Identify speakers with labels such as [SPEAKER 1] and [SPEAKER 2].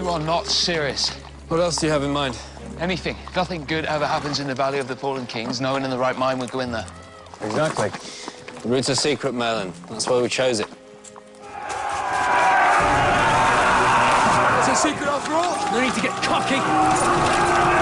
[SPEAKER 1] You are not serious.
[SPEAKER 2] What else do you have in mind?
[SPEAKER 1] Anything. Nothing good ever happens in the Valley of the Fallen Kings. No one in the right mind would go in there.
[SPEAKER 2] Exactly. The route's a secret, Merlin. That's why we chose it.
[SPEAKER 1] It's a secret after all. No need to get cocky.